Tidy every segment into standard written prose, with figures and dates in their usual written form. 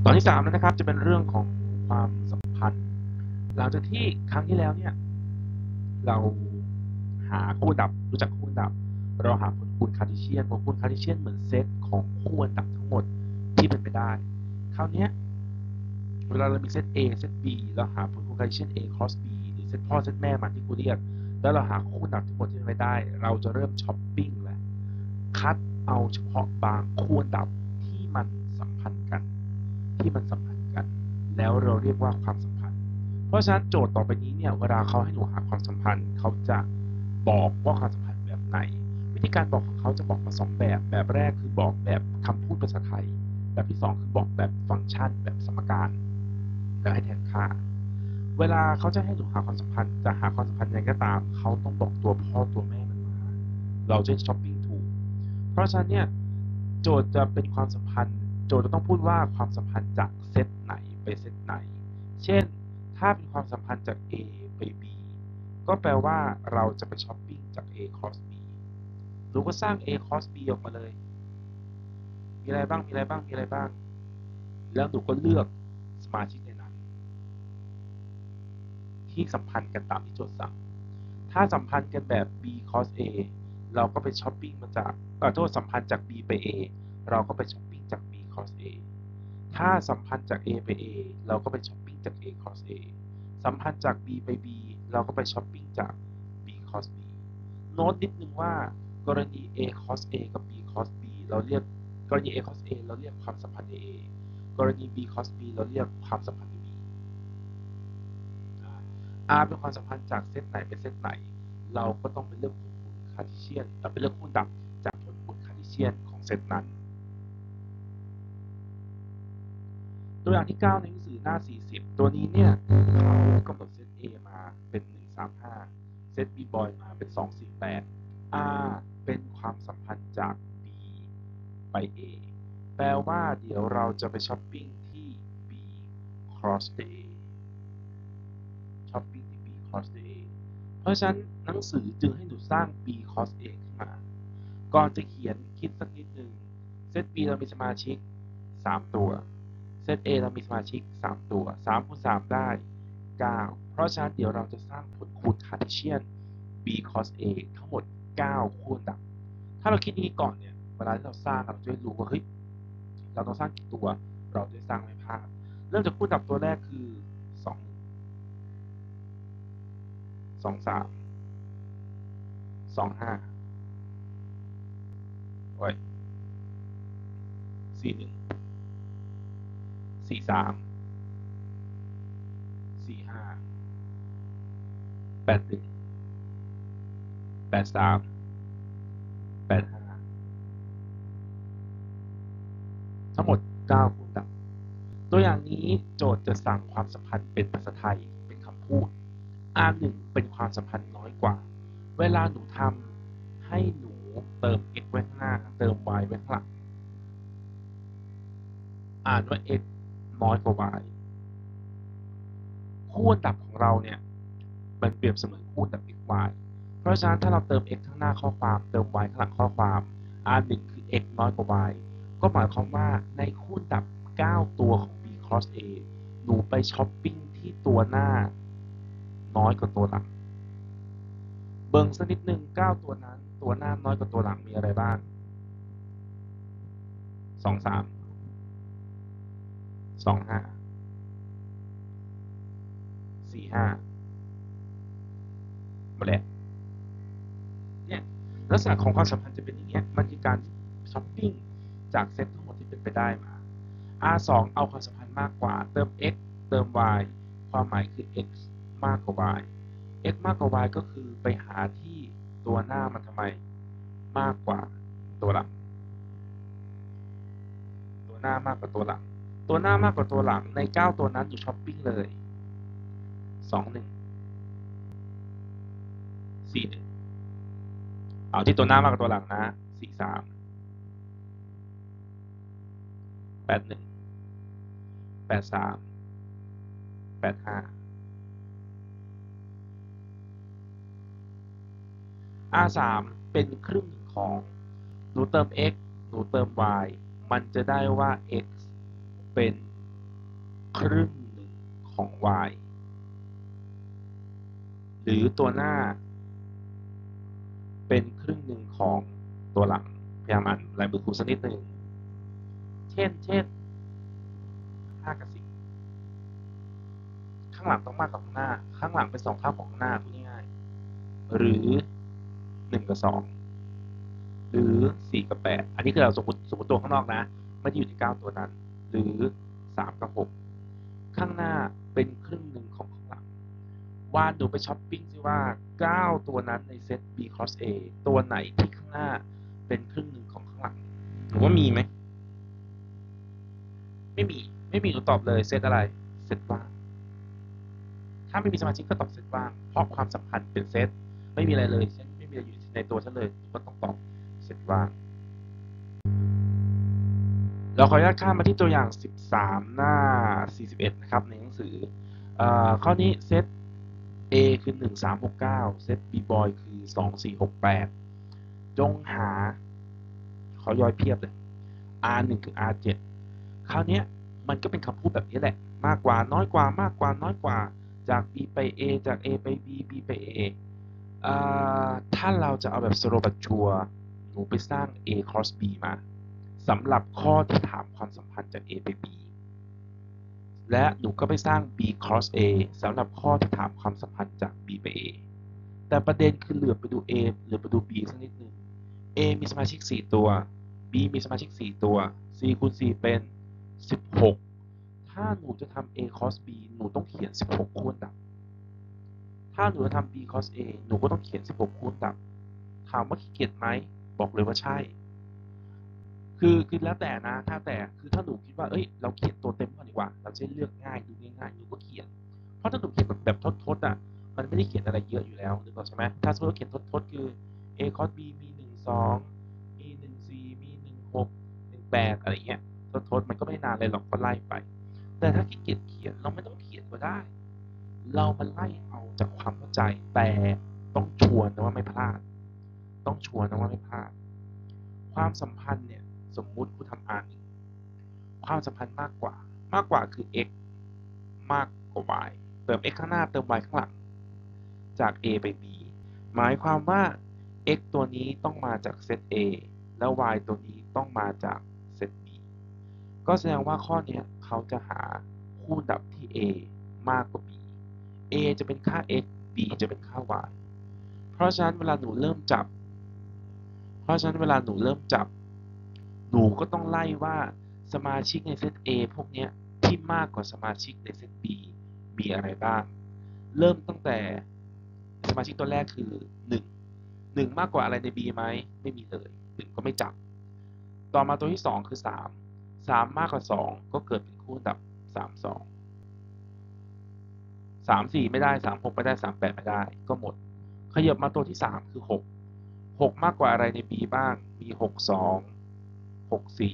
อนที่3นะครับจะเป็นเรื่องของความสัมพันธ์หลังจากที่ครั้งที่แล้วเนี่ยเราหาคู่ดับรู้จักคู่ดับเราหาผลคูณคาร์ทีเชียนผลคูณคาร์ทีเชียนเหมือนเซตของคู่ดับทั้งหมดที่เป็นไปได้คราวนี้เวลาเรามีเซต A เซต B เราหาผลคูณคาร์ทีเชียน A cross B หรือเซตพ่อเซตแม่มันที่กูเรียกแล้วเราหาคู่ดับทั้งหมดที่เป็นไปได้เราจะเริ่มช้อปปิ้งแล้วคัดเอาเฉพาะบางคู่ดับที่มันสัมพันธ์กันแล้วเราเรียกว่าความสัมพันธ์เพราะฉะนั้นโจทย์ต่อไปนี้เนี่ยเวลาเขาให้หนูหาความสัมพันธ์เขาจะบอกว่าความสัมพันธ์แบบไหนวิธีการบอกของเขาจะบอกมา2แบบแรกคือบอกแบบคำพูดภาษาไทยแบบที่2คือบอกแบบฟังก์ชันแบบสมการแล้วให้แทนค่าเวลาเขาจะให้หนูหาความสัมพันธ์จะหาความสัมพันธ์ยังไงก็ตามเขาต้องบอกตัวพ่อตัวแม่มันมาเราจะช้อปปิ้งถูกเพราะฉะนั้นเนี่ยโจทย์จะเป็นความสัมพันธ์โจทย์จะต้องพูดว่าความสัมพันธ์จากเซตไหนไปเซตไหนเช่นถ้าเป็นความสัมพันธ์จาก A ไป B ก็แปลว่าเราจะไปช้อปปิ้งจาก A cross B หนูก็สร้าง A cross B ออกมาเลยมีอะไรบ้างแล้วหนูก็เลือกสมาชิกในนั้นที่สัมพันธ์กันตามที่โจทย์สั่งถ้าสัมพันธ์กันแบบ B cross A เราก็ไปช้อปปิ้งมาจากโทษสัมพันธ์จาก B ไป A เราก็ไปช้อปปิ้งจาก B cross A ถ้าสัมพันธ์จาก A ไป A เราก็ไปช้อปปิ้งจาก A cross A สัมพันธ์จาก B ไป B เราก็ไปช้อปปิ้งจาก B cross B โน้ตนิดนึงว่ากรณี A cross A กับ B cross B เราเรียกกรณี A cross A เราเรียกความสัมพันธ์ A กรณี B cross B เราเรียกความสัมพันธ์ B R เป็นความสัมพันธ์จากเซตไหนไปเซตไหนเราก็ต้องไปเลือกผลคูณคาร์ทีเชียนเราไปเลือกคู่ดับจากผลคูณคาร์ทีเชียนของเซตนั้นตัวอย่างที่9ในหนังสือหน้า40ตัวนี้เนี่ยเขากำหนดเซต A มาเป็น135เซต B boy มาเป็น248 R เป็นความสัมพันธ์จาก B ไป A แปลว่าเดี๋ยวเราจะไปช้อปปิ้งที่ B cross A ช้อปปิ้งที่ B cross A เพราะฉะนั้นหนังสือจึงให้หนูสร้าง B cross A ขึ้นมาก่อนจะเขียนคิดสักนิดหนึ่งเซต B เรามีสมาชิก3ตัวเซต A เรามีสมาชิก3ตัว3คูณ3ได้9เพราะฉะนั้นเดี๋ยวเราจะสร้างผลคูณคาร์ทีเชียน B cross A ทั้งหมด9คู่ดับถ้าเราคิดนี้ก่อนเนี่ยเวลาที่เราสร้างเราจะรู้ว่าเฮ้ยเราต้องสร้างกี่ตัวเราจะสร้างไม่พลาดเริ่มจากคู่ดับตัวแรกคือ23 25โอ้ย41 43 45 81 83 85ทั้งหมด9คู่ดับตัวอย่างนี้โจทย์จะสั่งความสัมพันธ์เป็นภาษาไทยเป็นคำพูด R1 เป็นความสัมพันธ์น้อยกว่าเวลาหนูทำให้หนูเติม x ไว้ข้างหน้าเติม y ไว้ข้างหลังอ่านว่า x น้อยกว่า y คู่ดับของเราเนี่ยมันเปรียบเสมือนคู่ดับ x y เพราะฉะนั้นถ้าเราเติม x ข้างหน้าข้อความเติม y ข้างหลังข้อความ R1 คือ x น้อยกว่า y ก็หมายความว่าในคู่ดับ9ตัวของ B cross A หนูไปช้อปปิ้งที่ตัวหน้าน้อยกว่าตัวหลังเบิ่งสักนิดนึง9ตัวนั้นตัวหน้าน้อยกว่าตัวหลังมีอะไรบ้าง23 25 45หมดแล้วเนี่ยลักษณะของความสัมพันธ์จะเป็นอย่างเงี้ยมันคือการช้อปปิ้งจากเซตทั้งหมดที่เป็นไปได้มา R2 เอาความสัมพันธ์มากกว่าเติม x เติม y ความหมายคือ x มากกว่า y x มากกว่า y ก็คือไปหาที่ตัวหน้ามันทำไมมากกว่าตัวหลังตัวหน้ามากกว่าตัวหลังตัวหน้ามากกว่าตัวหลังใน9ตัวนั้นอยู่ช้อปปิ้งเลย21 41เอาที่ตัวหน้ามากกว่าตัวหลังนะ43 81 83 85 R3 เป็นครึ่งของหนูเติม x หนูเติม y มันจะได้ว่า x เป็นครึ่งหนึ่งของ y หรือตัวหน้าเป็นครึ่งหนึ่งของตัวหลังพยายามอ่านลายมือครูสักนิดหนึ่งเช่น5 กับ 10ข้างหลังต้องมากกว่าข้างหน้าข้างหลังเป็น2 เท่าของข้างหน้าพูดง่ายๆหรือ1 กับ 2หรือ4 กับ 8อันนี้คือเราสมมติตัวข้างนอกนะไม่ได้อยู่ใน9ตัวนั้นหรือ3 กับ 6ข้างหน้าเป็นครึ่งหนึ่งของข้างหลังว่าหนูไปช้อปปิ้งซิว่า9ตัวนั้นในเซต B cross A ตัวไหนที่ข้างหน้าเป็นครึ่งหนึ่งของข้างหลังหนูว่ามีไหมไม่มีหนูตอบเลยเซตอะไรเซตว่างถ้าไม่มีสมาชิกก็ตอบเซตว่างเพราะความสัมพันธ์เป็นเซตไม่มีอะไรเลยฉันไม่มีอะไรอยู่ในตัวฉันเลยก็ต้องตอบเซตว่างเราขออนุญาตข้ามมาที่ตัวอย่าง13หน้า41นะครับในหนังสือข้อนี้เซต A คือ1369เซต B boy คือ2468จงหาขอย่อยเพียบเลย R1 คือ R7 คราวนี้มันก็เป็นคำพูดแบบนี้แหละมากกว่าน้อยกว่ามากกว่าน้อยกว่าจาก B ไป A จาก A ไป B B ไป A ถ้าเราจะเอาแบบสโลบัตชัวหนูไปสร้าง A cross B มาสำหรับข้อที่ถามความสัมพันธ์จาก A ไป B และหนูก็ไปสร้าง B cross A สำหรับข้อที่ถามความสัมพันธ์จาก B ไป A แต่ประเด็นคือเหลือไปดู A เหลือไปดู B สักนิดนึง A มีสมาชิก4ตัว B มีสมาชิก4ตัว4คูณ4เป็น16ถ้าหนูจะทำ A cross B หนูต้องเขียน16คูณดับถ้าหนูจะทำ B cross A หนูก็ต้องเขียน16คูณดับถามว่าขี้เกียจไหมบอกเลยว่าใช่คือแล้วแต่นะถ้าหนูคิดว่าเราเขียนตัวเต็มก่อนดีกว่าเราจะเลือกง่ายดูง่ายๆหนูก็เขียนเพราะถ้าหนูเขียนแบบทดอ่ะมันไม่ได้เขียนอะไรเยอะอยู่แล้วนึกออกใช่ไหมถ้าสมมติเราเขียนทดคือ A cross B มี1 2มี1 4มี1 6 1 8อะไรเงี้ยทดมันก็ไม่นานเลยหรอกก็ไล่ไปแต่ถ้าขี้เกียจเขียนเราไม่ต้องเขียนก็ได้เรามาไล่เอาจากความเข้าใจแต่ต้องชวนนะว่าไม่พลาดต้องชวนนะว่าไม่พลาดความสัมพันธ์เนี่ยสมมุติคุณทำ R1 ความสัมพันธ์มากกว่าคือ x มากกว่า y เติม x ข้างหน้าเติม y ข้างหลังจาก A ไป B หมายความว่า x ตัวนี้ต้องมาจากเซต A แล้ว y ตัวนี้ต้องมาจากเซต B ก็แสดงว่าข้อนี้เขาจะหาคู่ดับที่ A มากกว่า B A จะเป็นค่า x B จะเป็นค่า y เพราะฉะนั้นเวลาหนูเริ่มจับหนูก็ต้องไล่ว่าสมาชิกในเซต A พวกนี้ที่มากกว่าสมาชิกในเซต B มีอะไรบ้างเริ่มตั้งแต่สมาชิกตัวแรกคือ1มากกว่าอะไรใน B ไหมไม่มีเลย1ก็ไม่จับต่อมาตัวที่2คือ3มากกว่า2ก็เกิดเป็นคู่ดับ3 2 3 4ไม่ได้3 6ไม่ได้3 8ไม่ได้ก็หมดขยับมาตัวที่3คือ6มากกว่าอะไรใน B บ้างมี6 2 6 4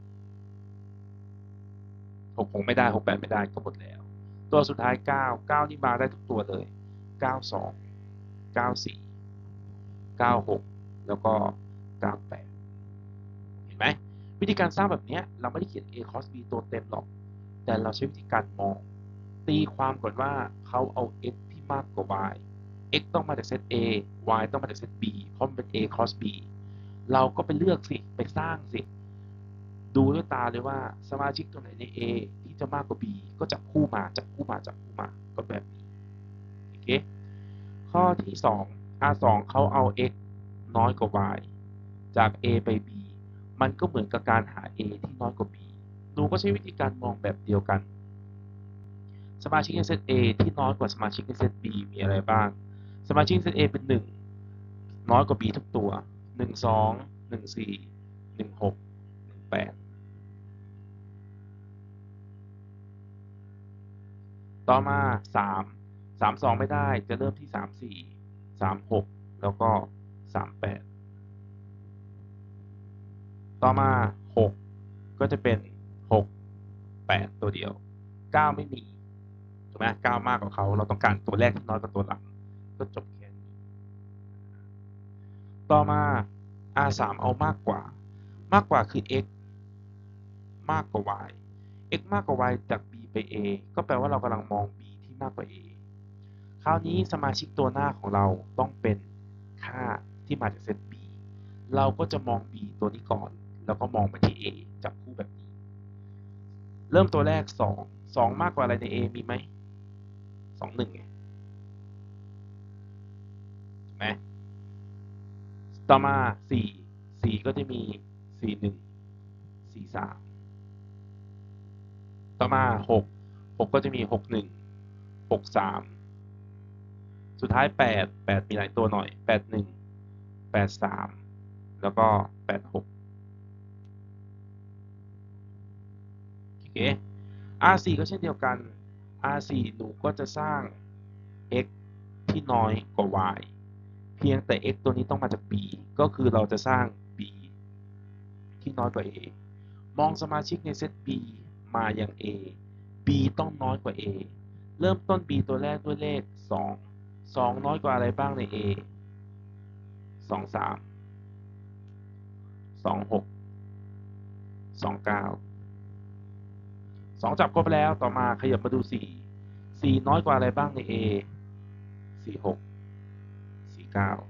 6ไม่ได้6 8ไม่ได้ก็หมดแล้วตัวสุดท้าย9นี่มาได้ทุกตัวเลย9 2 9 4 9 6แล้วก็9 8เห็นไหมวิธีการสร้างแบบนี้เราไม่ได้เขียน A cross B ตัวเต็มหรอกแต่เราใช้วิธีการมองตีความก่อนว่าเขาเอา x ที่มากกว่า y x ต้องมาจากเซต A y ต้องมาจากเซต B เพราะมันเป็น A cross B เราก็ไปเลือกสิไปสร้างสิดูด้วยตาเลยว่าสมาชิกตัวไหนใน A ที่จะมากกว่า B ก็จับคู่มาก็แบบนี้โอเคข้อที่2 R2 เขาเอา x น้อยกว่า y จาก A ไป B มันก็เหมือนกับการหา A ที่น้อยกว่า B หนูก็ใช้วิธีการมองแบบเดียวกันสมาชิกในเซต A ที่น้อยกว่าสมาชิกในเซต B มีอะไรบ้างสมาชิกในเซต A เป็น1น้อยกว่า B ทุกตัว1 2 1 4 1 6 1 8ต่อมา3 2ไม่ได้จะเริ่มที่3 4 3 6แล้วก็3 8ต่อมา6ก็จะเป็น6 8ตัวเดียว9ไม่มีถูกไหม9มากกว่าเขาเราต้องการตัวแรกที่น้อยกว่าตัวหลังก็จบแค่นี้ต่อมา R3 เอามากกว่าคือ x มากกว่า y x มากกว่า y จาก b ไป a ก็แปลว่าเรากำลังมอง b ที่มากกว่า a คราวนี้สมาชิกตัวหน้าของเราต้องเป็นค่าที่มาจากเซต b เราก็จะมอง b ตัวนี้ก่อนแล้วก็มองไปที่ a จับคู่แบบนี้เริ่มตัวแรก2มากกว่าอะไรใน a มีไหม1ไงถูกไหมต่อมา4ก็จะมี41 43ต่อมา6ก็จะมี61 63สุดท้าย8มีหลายตัวหน่อย81 83แล้วก็86โอเค R4 ก็เช่นเดียวกัน R4 หนูก็จะสร้าง x ที่น้อยกว่า y เพียงแต่ x ตัวนี้ต้องมาจาก b ก็คือเราจะสร้าง b ที่น้อยกว่า a มองสมาชิกในเซต b มาอย่าง a b ต้องน้อยกว่า a เริ่มต้น b ตัวแรกด้วยเลข2น้อยกว่าอะไรบ้างใน a 23 26 29 2จับครบแล้วต่อมาขยับมาดู4น้อยกว่าอะไรบ้างใน a 46 49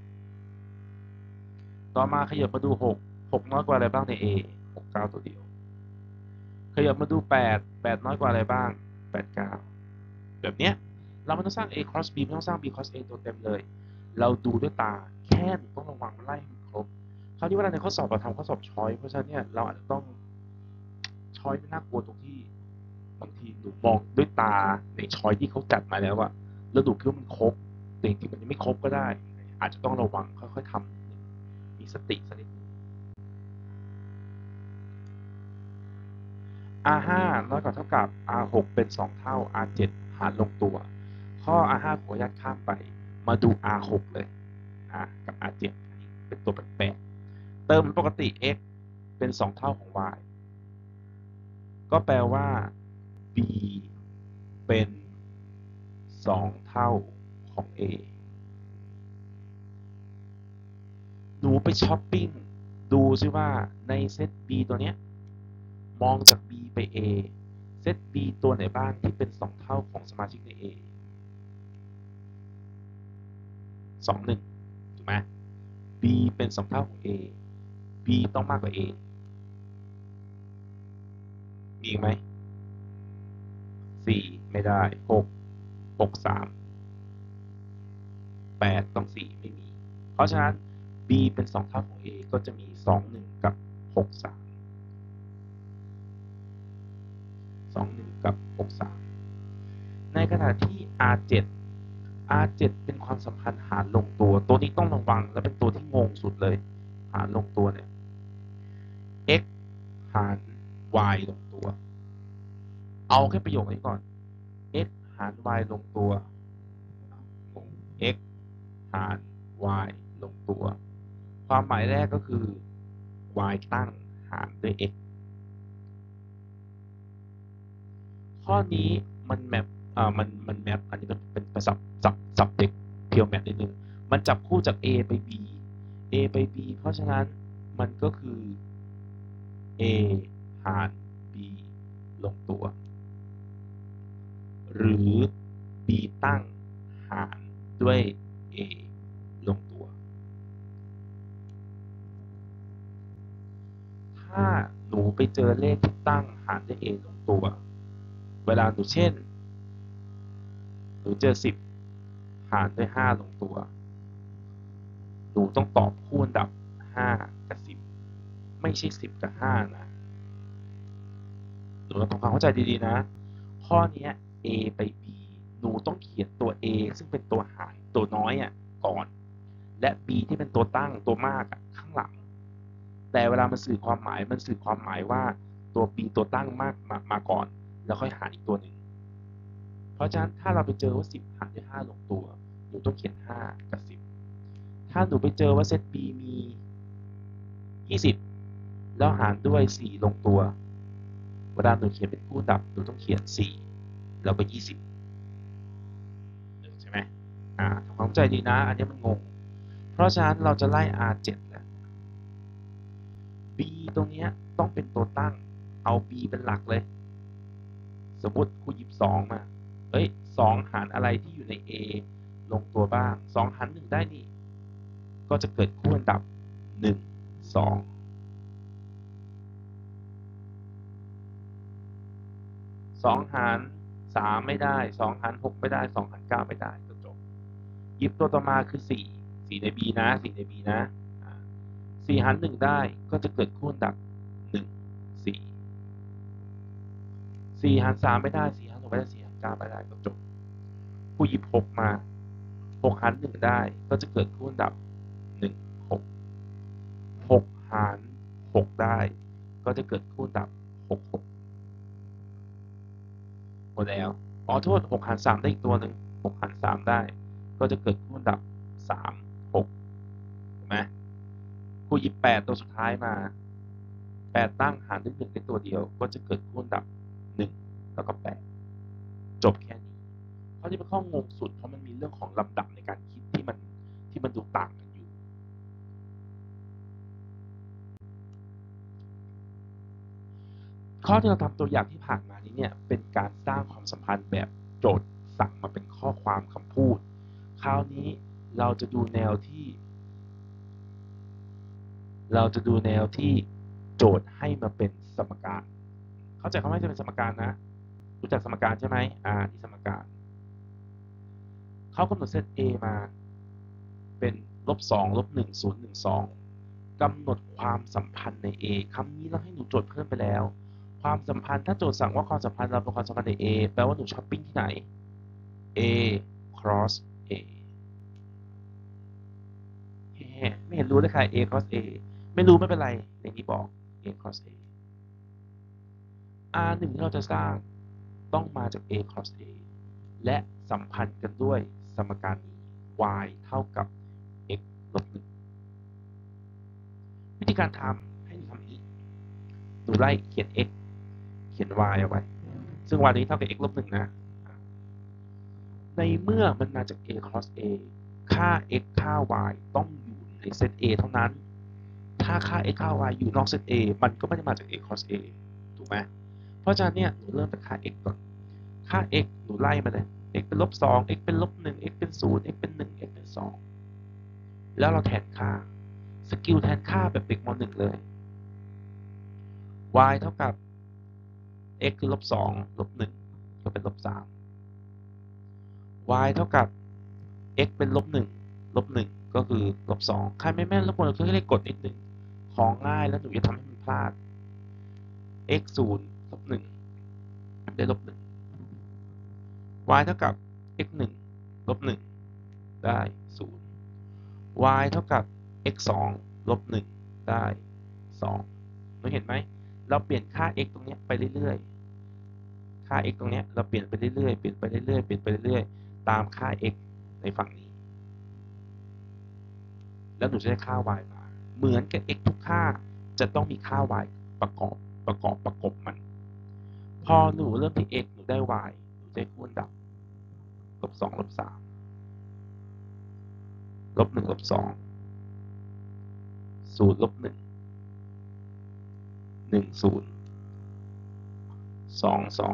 ต่อมาขยับมาดู6น้อยกว่าอะไรบ้างใน a 69ตัวเดียวขยับมาดู8น้อยกว่าอะไรบ้าง89แบบเนี้ยเราไม่ต้องสร้าง a cross b ไม่ต้องสร้าง b cross a ตัวเต็มเลยเราดูด้วยตาแค่ต้องระวังไล่ให้ครบคราวนี้เวลาในข้อสอบเราทำข้อสอบช้อยเพราะฉะนั้นเนี่ยเราอาจจะต้องช้อยไม่น่ากลัวตรงที่บางทีหนูมองด้วยตาในช้อยที่เขาจัดมาแล้วอะแล้วดูคิดว่ามันครบแต่จริงๆมันยังไม่ครบก็ได้อาจจะต้องระวังค่อยๆทำมีสติสักนิด R5 น้อยกว่าเท่ากับ R6 เป็น2เท่า R7 หารลงตัวข้อ R5 ขออนุญาตข้ามไปมาดู R6 เลยกับ R7 เป็นตัวแปลกๆเติมปกติ x เป็น2เท่าของ y ก็แปลว่า b เป็น2เท่าของ a หนูไปช้อปปิ้งดูซิว่าในเซต b ตัวเนี้ยมองจาก b ไป a เซต b ตัวไหนบ้างที่เป็น2เท่าของสมาชิกใน a 21ถูกไหม b เป็น2เท่าของ a b ต้องมากกว่า a มีอีกไหม4ไม่ได้6 3 8ต้อง4ไม่มีเพราะฉะนั้น b เป็น2เท่าของ a ก็จะมี21กับ63 21กับ63ในขณะที่ R7 เป็นความสัมพันธ์หารลงตัวนี้ต้องระวังและเป็นตัวที่งงสุดเลยหารลงตัวเนี่ย x หาร y ลงตัวเอาแค่ประโยคนี้ก่อน x หาร y ลงตัว x หาร y ลงตัวความหมายแรกก็คือ y ตั้งหารด้วย x ข้อนี้มันแมปมันแมปอันนี้เป็นสับเด็กเพียวแมปนิดนึงมันจับคู่จาก a ไป b เพราะฉะนั้นมันก็คือ a หาร b ลงตัวหรือ b ตั้งหารด้วย a ลงตัวถ้าหนูไปเจอเลขที่ตั้งหารด้วย a ลงตัวเวลาหนูเช่นหนูเจอ10หารด้วย5ลงตัวหนูต้องตอบคู่อันดับ5กับ10ไม่ใช่10กับ5นะหนูต้องทำความเข้าใจดีๆนะข้อนี้ a ไป b หนูต้องเขียนตัว a ซึ่งเป็นตัวหารตัวน้อยก่อนและ b ที่เป็นตัวตั้งตัวมากข้างหลังแต่เวลามันสื่อความหมายว่าตัว b ตัวตั้งมากมาก่อนแล้วค่อยหารอีกตัวหนึ่งเพราะฉะนั้นถ้าเราไปเจอว่า10หารด้วย5ลงตัวหนูต้องเขียน5กับ10ถ้าหนูไปเจอว่าเซต b มี20แล้วหารด้วย4ลงตัวเวลาหนูเขียนเป็นคู่ดับหนูต้องเขียน4แล้วก็20ใช่ไหมทำความเข้าใจดีนะอันนี้มันงงเพราะฉะนั้นเราจะไล่ R7 แล้ว b ตรงนี้ต้องเป็นตัวตั้งเอา b เป็นหลักเลยสมมติครูหยิบ2มาเอ้ย2หารอะไรที่อยู่ใน A ลงตัวบ้าง2หาร1ได้นี่ก็จะเกิดคู่อันดับ1 2 2หาร3ไม่ได้2หาร6ไม่ได้2หาร9ไม่ได้ก็จบหยิบตัวต่อมาคือ4ใน B นะ4ใน B นะ4หาร1ได้ก็จะเกิดคู่อันดับ1 4 4หาร3ไม่ได้4หาร6ไม่ได้4หาร9ไม่ได้ก็จบผู้หยิบ6มา6หาร1ได้ก็จะเกิดคู่อันดับ1 6 6หาร6ได้ก็จะเกิดคู่อันดับ6 6หมดแล้วโทษ6หาร3ได้อีกตัวหนึ่ง6หาร3ได้ก็จะเกิดคู่อันดับ3 6เห็นไหมครูหยิบ8ตัวสุดท้ายมา8ตั้งหารด้วย1ได้ตัวเดียวก็จะเกิดคู่อันดับ1แล้วก็8จบแค่นี้ข้อที่เป็นข้องงสุดเพราะมันมีเรื่องของลำดับในการคิดที่มันดูต่างกันอยู่ข้อที่เราทำตัวอย่างที่ผ่านมานี้เนี่ยเป็นการสร้างความสัมพันธ์แบบโจทย์สั่งมาเป็นข้อความคำพูดคราวนี้เราจะดูแนวที่โจทย์ให้มาเป็นสมการเข้าใจคำว่าจะเป็นสมการนะรู้จักสมการใช่ไหมที่สมการเขากำหนดเซต A มาเป็น-2 -1 0 1 2กำหนดความสัมพันธ์ใน A คำนี้เราให้หนูโจทย์เพิ่มไปแล้วความสัมพันธ์ถ้าโจทย์สั่งว่าความสัมพันธ์เราเป็นความสัมพันธ์ใน A แปลว่าหนูช้อปปิ้งที่ไหน A cross A ไม่เห็นรู้เลยค่ะ A cross A ไม่รู้ไม่เป็นไรในนี้บอก A cross A R1 ที่เราจะสร้างต้องมาจาก A cross A และสัมพันธ์กันด้วยสมการนี้ y เท่ากับ x ลบ 1วิธีการทำให้หนูทำนี้หนูไล่เขียน x เขียน y เอาไว้ซึ่ง y นี้เท่ากับ x ลบ 1นะในเมื่อมันมาจาก A cross A ค่า x ค่า y ต้องอยู่ในเซต A เท่านั้นถ้าค่า x ค่า y อยู่นอกเซต A มันก็ไม่ได้มาจาก A cross A ถูกไหมเพราะฉะนั้นเนี่ยหนูเริ่มจากค่า x ก่อนค่า x หนูไล่มาเลย x เป็น-2 x เป็น-1 x เป็น0 x เป็น1 x เป็น2แล้วเราแทนค่าสกิลแทนค่าแบบเด็กม.1 เลย y เท่ากับ x คือ-2 -1 ก็เป็น-3 y เท่ากับ x เป็น-1 ก็คือ-2ใครไม่แม่นรบกวนเราช่วยเลขกดนิดนึงของง่ายแล้วหนูจะทำให้มันพลาด x 0 -1 ได้-1 y เท่ากับ x 1 -1 ได้0 y เท่ากับ x 2 -1 ได้2เราเห็นไหมเราเปลี่ยนค่า x ตรงนี้ไปเรื่อยๆค่า x ตรงนี้เราเปลี่ยนไปเรื่อยๆเปลี่ยนไปเรื่อยๆเปลี่ยนไปเรื่อยๆตามค่า x ในฝั่งนี้แล้วหนูจะได้ค่า y มาเหมือนกับ x ทุกค่าจะต้องมีค่า y ประกบมันพอหนูเริ่มที่ x หนูได้ y หนูได้คู่อันดับ-2 -3 -1 -2 0 -1 1 0 2 2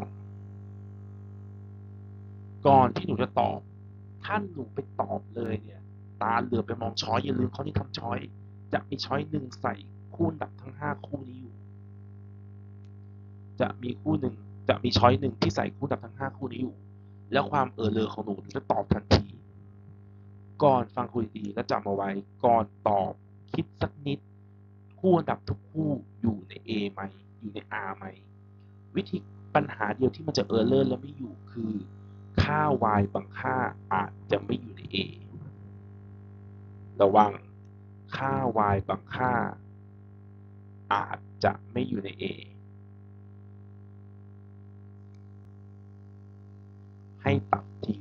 ก่อนที่หนูจะตอบถ้าหนูไปตอบเลยเนี่ยตาเหลือไปมองช้อยอย่าลืมเขาที่ทำช้อยจะมีช้อยหนึ่งใส่คู่อันดับทั้ง5คู่นี้อยู่จะมีช้อยหนึ่งที่ใส่คู่อันดับทั้ง5คู่นี้อยู่แล้วความเลอของหนูจะตอบทันทีก่อนฟังคุยดีแล้วจำเอาไว้ก่อนตอบคิดสักนิดคู่อันดับทุกคู่อยู่ใน A ไหมอยู่ใน R ไหมวิธีปัญหาเดียวที่มันจะเลอแล้วไม่อยู่คือค่า y บางค่าอาจจะไม่อยู่ใน A ระวังค่า y บางค่าอาจจะไม่อยู่ใน A ให้ตัดทิ้ง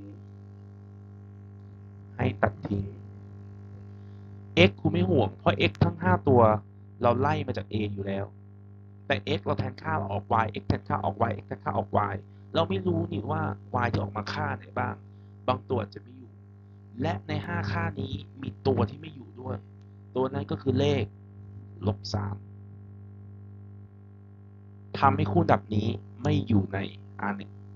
x คุณไม่ห่วงเพราะ x ทั้ง5ตัวเราไล่มาจาก A อยู่แล้วแต่ x เราแทนค่าออก y x แทนค่าออก y x แทนค่าออก y เราไม่รู้นี่ว่า y จะออกมาค่าไหนบ้างบางตัวจะไม่อยู่และใน5ค่านี้มีตัวที่ไม่อยู่ด้วยตัวนั้นก็คือเลข-3ทำให้คู่อันดับนี้ไม่อยู่ใน R1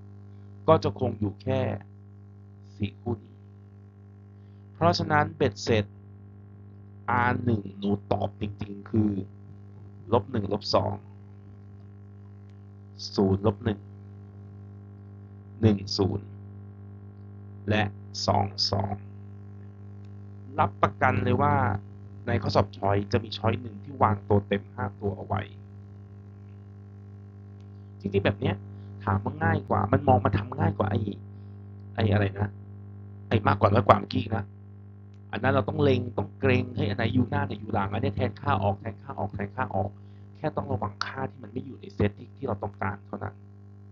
ก็จะคงอยู่แค่4คู่นี้เพราะฉะนั้นเบ็ดเสร็จ R1 หนูตอบจริงๆคือ-1 -2 0 -1 1 0และ2 2รับประกันเลยว่าในข้อสอบช้อยจะมีช้อยหนึ่งที่วางตัวเต็ม5ตัวเอาไว้จริงๆแบบเนี้ยถามว่าง่ายกว่ามันทำง่ายกว่าไอ้อะไรนะไอ้มากกว่าน้อยกว่าเมื่อกี้นะอันนั้นเราต้องเล็งต้องเกรงให้อันไหนอยู่หน้าไหนอยู่หลังอันนี้แทนค่าออกแทนค่าออกแทนค่าออกแค่ต้องระวังค่าที่มันไม่อยู่ในเซตที่เราต้องการเท่านั้น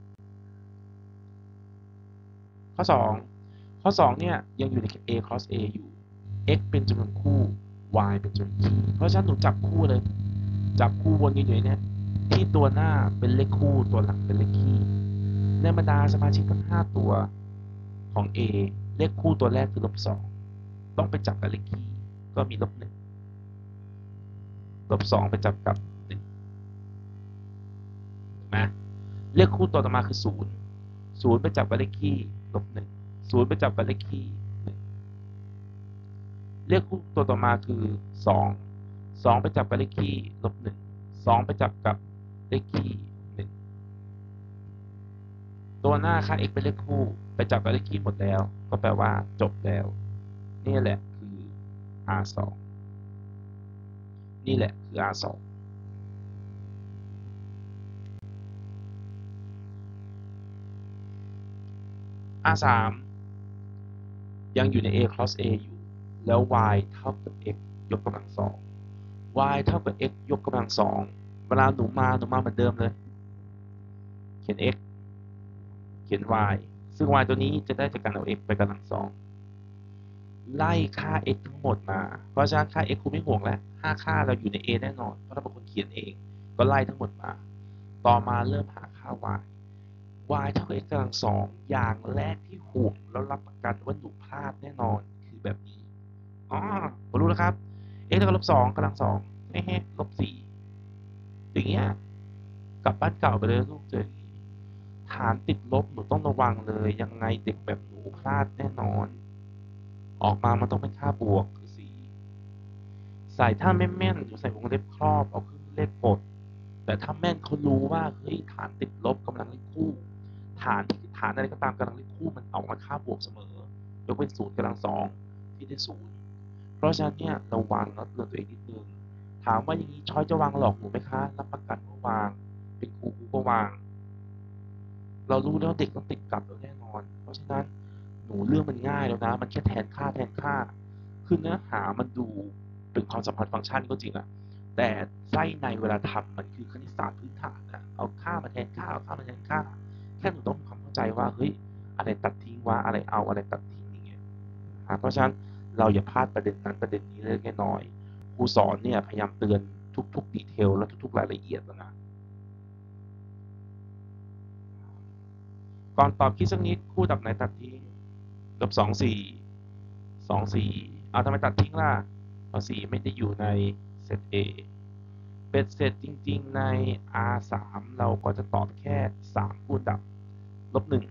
ข้อ2เนี่ยยังอยู่ใน a cross a อยู่ x เป็นจำนวนคู่ y เป็นจำนวนคีย์เพราะฉะนั้นหนูจับคู่เลยจับคู่วนกันอยู่เนี่ยที่ตัวหน้าเป็นเลขคู่ตัวหลังเป็นเลขคีย์ในบรรดาสมาชิกทั้ง5ตัวของ a เลขคู่ตัวแรกคือ-2ต้องไปจับกับเลขคีย์ก็มี-1 -2 ไปจับกับ1นะเลขคู่ตัวต่อมาคือ0ไปจับกับเลขคีย์-1 0ไปจับกับเลขคีย์เลขคู่ตัวต่อมาคือ2ไปจับกับเลขคีย์-1 2ไปจับกับเลขคีย์1ตัวหน้าค่า x เป็นเลขคู่ไปจับกับเลขคีย์หมดแล้วก็แปลว่าจบแล้วนี่แหละคือ R2 นี่แหละคือ R2 R3 ยังอยู่ใน a cross a อยู่แล้ว y เท่ากับ x ยกกำลัง2 y เท่ากับ x ยกกำลัง2เวลาหนูมาเหมือนเดิมเลยเขียน x เขียน y ซึ่ง y ตัวนี้จะได้จากการเอา x ไปกำลัง2ไล่ค่า x ทั้งหมดมาเพราะฉะนั้นค่า x คุณไม่ห่วงแล้ว5ค่าเราอยู่ใน a แน่นอนเพราะเราเป็นคนเขียนเองก็ไล่ทั้งหมดมาต่อมาเริ่มหาค่า y เท่ากับ x กำลัง2อย่างแรกที่ห่วงแล้วรับประกันว่าหนูพลาดแน่นอนคือแบบนี้ผมรู้แล้วครับ x เท่ากับ-2กำลัง2-4อย่างเงี้ยกลับบ้านเก่าไปเลยลูกเจอฐานติดลบหนูต้องระวังเลยยังไงเด็กแบบหนูพลาดแน่นอนออกมามันต้องเป็นค่าบวกคือ4ใส่ถ้าไม่แม่นหนูใส่วงเล็บครอบเอาขึ้นเลขกดแต่ถ้าแม่นเขารู้ว่าเฮ้ยฐานติดลบกำลังเลขคู่ฐานอะไรก็ตามกำลังเลขคู่มันเอามาค่าบวกเสมอยกเว้น0กำลัง2ที่ได้0เพราะฉะนั้นเนี่ยระวังแล้วเตือนตัวเองนิดนึงถามว่าอย่างนี้ช้อยจะวางหลอกหนูไหมคะรับประกันว่าวางเป็นครูก็วางเรารู้แล้วเด็กต้องติดกับเราแน่นอนเพราะฉะนั้นหนูเรื่องมันง่ายแล้วนะมันแค่แทนค่าคือเนื้อหามันดูเป็นความสัมพันธ์ฟังก์ชันก็จริงอะแต่ไส้ในเวลาทำมันคือคณิตศาสตร์พื้นฐานนะเอาค่ามาแทนค่าเอาค่ามาแทนค่าแค่หนูต้องมีความเข้าใจว่าเฮ้ยอะไรตัดทิ้งว่าอะไรเอาอะไรตัดทิ้งอย่างเงี้ยเพราะฉะนั้นเราอย่าพลาดประเด็นนั้นประเด็นนี้เล็กน้อยครูสอนเนี่ยพยายามเตือนทุกดีเทลและทุกรายละเอียดแล้วนะก่อนตอบคิดสักนิดคู่ดับไหนตัดทิ้งกับ2 4เอาทำไมตัดทิ้งล่ะเพราะ4ไม่ได้อยู่ในเซต A เป็นเสร็จจริงๆใน R3 เราก็จะตอบแค่3คู่ดับ-1